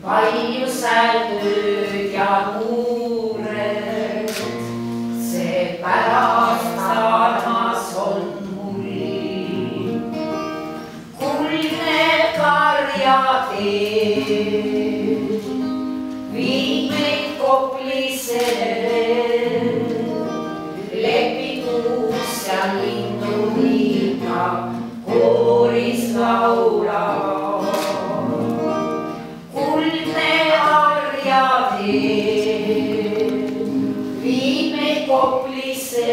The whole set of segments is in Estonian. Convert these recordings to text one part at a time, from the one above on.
palju seal tööd ja mured, seepärast armas on mul. Kuldne karjatee viib meid Koplisse, lepikuus seal linduliiga kooris laulab. Kuldne karjatee viib meid Koplisse,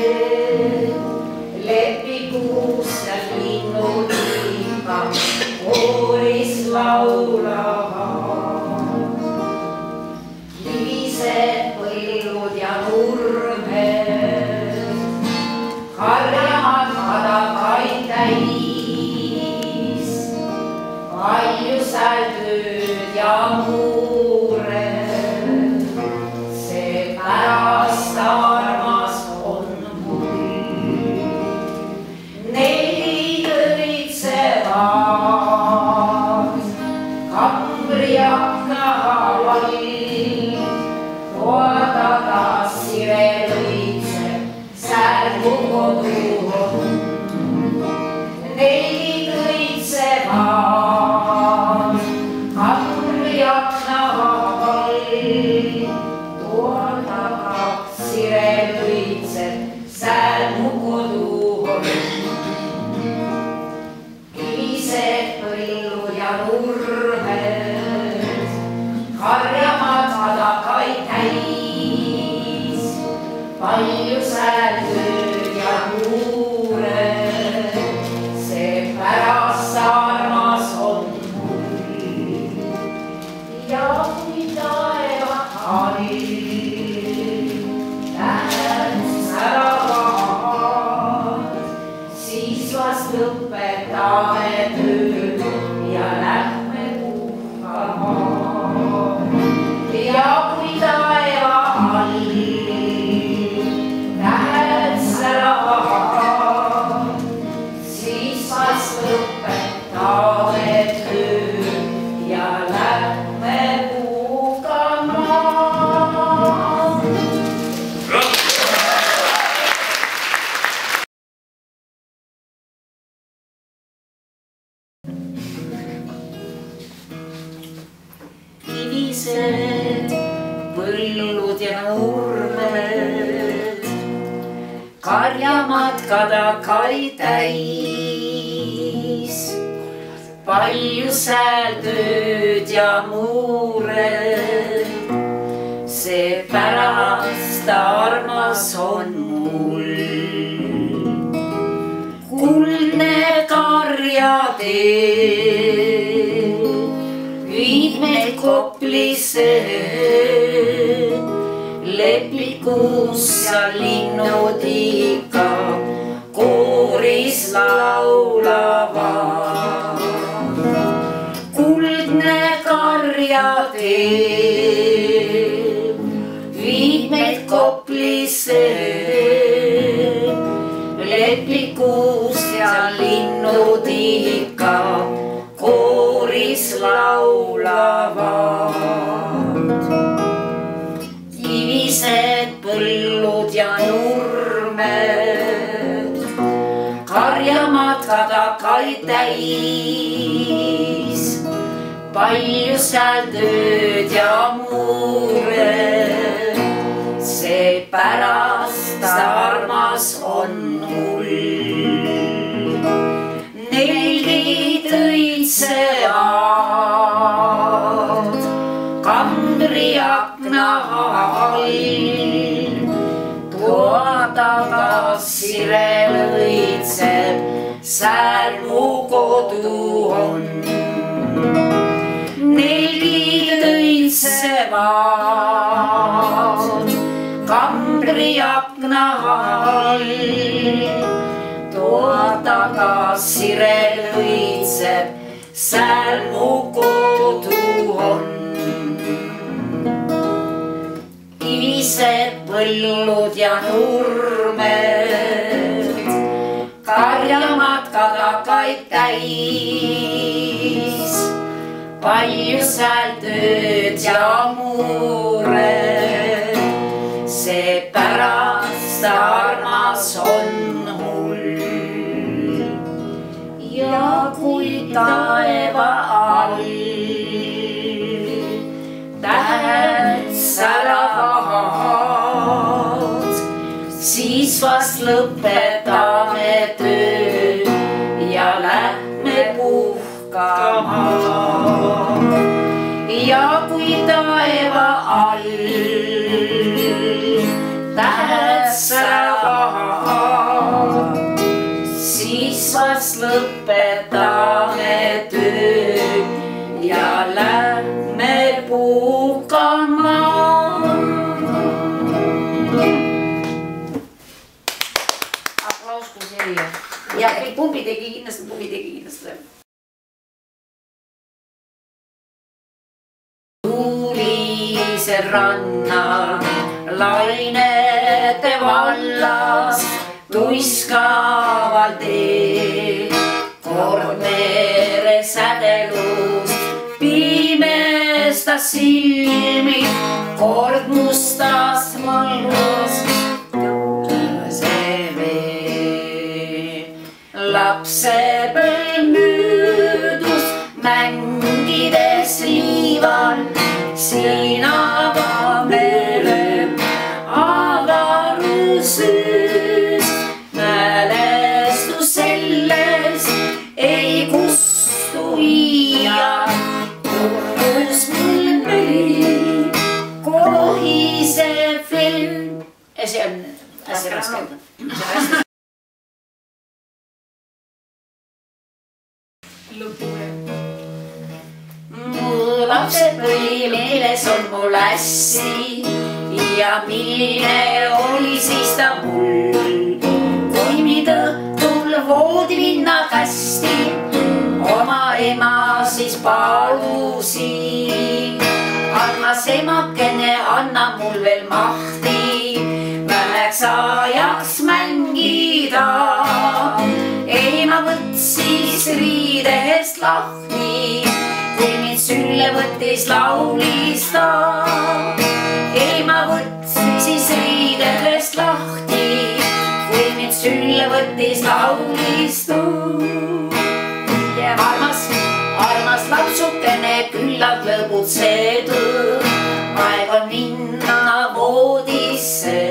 lepikuus seal linduliiga kooris laulab. Livised põllud ja nurmed, karjamaad madakaid täis, palju seal tööd ja mured, seepärast armas on mul. Neli õitsevad kambri akna all, toa taga sirel õitseb, särgu kodu on. Neli õitsevad kambri akna all, toa taga sirel õitseb, särgu kodu on. Kivised põllud ja nurmed, karjamaad madakaid täis, palju seal tööd ja mured, seepärast armas on mul. Ja kui taevahari lähed säravad, siis vast lõpetame töö ja lähme puhkama. Ja kui taeva all lähed säravad, siis vast lõpetame töö ja lähme puhkama. Kivised põllud ja nurmed, karjamaad kadakaid täis, palju seal tööd ja mured, seepärast armas on mul. Kuldne karjatee viib meid Koplisse, lepikuus seal linnud ikka kooris laulavad. Kuldne karjatee viib meid Koplisse, lepikuus seal linnud ikka kooris laulavad. Kivised põllud ja nurmed, karjamaad kadakaid täis, palju seal tööd ja mured, seepärast armas on mul. Neli õitsevad kambri akna all, toa taga sirel õitseb, särmu kodu on. Neli õitsevad kambri akna all, toa taga sirel õitseb, särmu kodu on. Kivised põllud ja nurmed, karjamaad kadakaid täis, palju seal tööd ja mure, seepärast armas on mul. Ja kui taeva all tähed säravad, siis vast lõpetame töö ja lähme puhkama. Ja kui taeva all tähed säravad, siis vast lõpetame töö ja lähme puhkama. Aplaus kui selline. Ja kõik pumbi tegi kindlasti. Tuulisel ranna lainete vallas tuiskaval tee, kord mere sädelus pimestas silmi, kord mustas mõlus see vee. Lapsepõlv möödus mängides liival, siin avamere avaruses. Mälestus selles ei kustu iial, tunnus mul mõni kohiseb film. See on hästi raske. Mu lapsepõlv meeles on mul hästi ja milline oli siis ta mul, kui mind õhtul voodi minna kästi, oma ema siis palusin. Armas emakene, anna mul veel mahti, väheks ajaks mängida. Ema võtsis riidest lahti, kui mind sülle võttis, laulis ta. Ema võtsis riidest lahti, kui mind sülle võttis, laulis ta. Armas lapsukene, küllalt lõbutsetud, aeg on minna voodisse.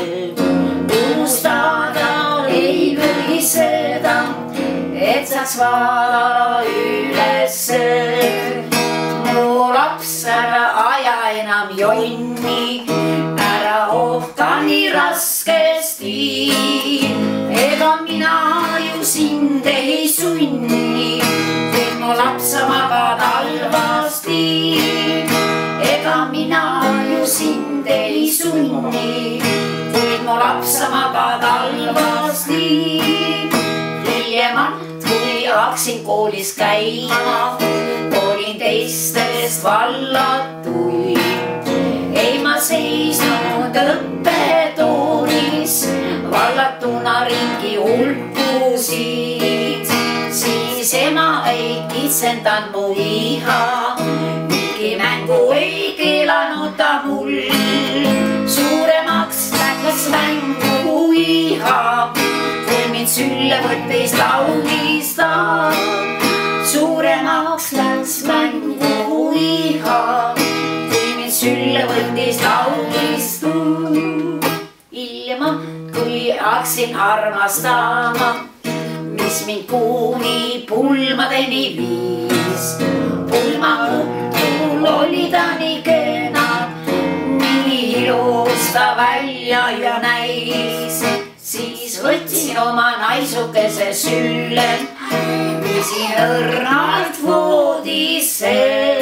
Unustada ei võiseda, et saaks vaadata ülesse. Mu laps, ära aja enam jonni, ära ohta nii raskesti. Ega mina ju sind ei sunni, kuid mu laps sa magad halvasti. Ega mina ju sind ei sunni, kuid mu laps sa magad halvasti. Hiljemalt, kui hakkasin koolis käima, olin teistest vallatuid. Ei ma seisnud õppetoolis, vallatuna ringi hulkusid. Siis ema ei kitsendanud mu iha, mingi mängu ei keelanud ta mul. Suuremaks läks mängu iha, kui mind sülle võttis, laulis ta. Suuremaks läks mängu iha, kui mind sülle võttis, laulis ta. Ilma, kui hakkasin armastama, mis mind kuuni pulmadeni viis. Pulmakutul oli ta nii kena, nii ilus ta välja ja näis. Siis võtsin oma naisukese sülle, viisin õrnalt voodisse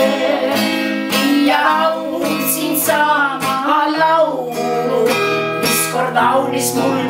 ja laulsin sama laulu, mis kord laulis mul